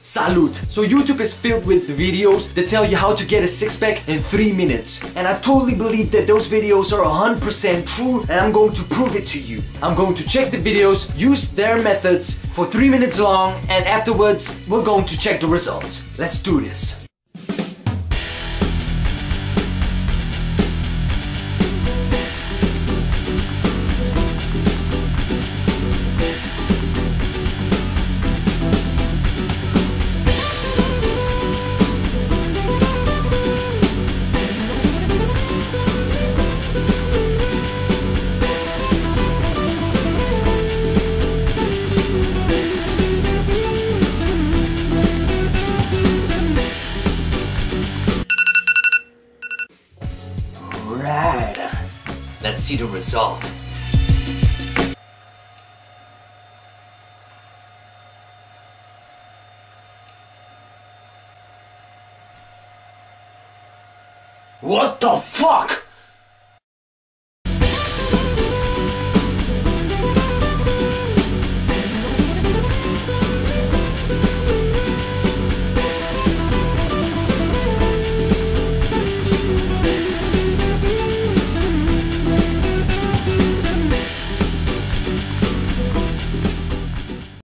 Salute! So YouTube is filled with videos that tell you how to get a six-pack in 3 minutes. And I totally believe that those videos are 100% true, and I'm going to prove it to you. I'm going to check the videos, use their methods for 3 minutes long, and afterwards we're going to check the results. Let's do this. Right, let's see the result. What the fuck?